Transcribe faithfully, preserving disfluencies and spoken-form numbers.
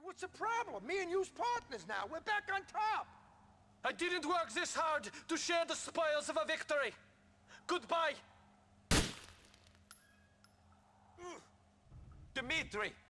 What's the problem? Me and you's partners now. We're back on top. I didn't work this hard to share the spoils of a victory. Goodbye. Dimitri,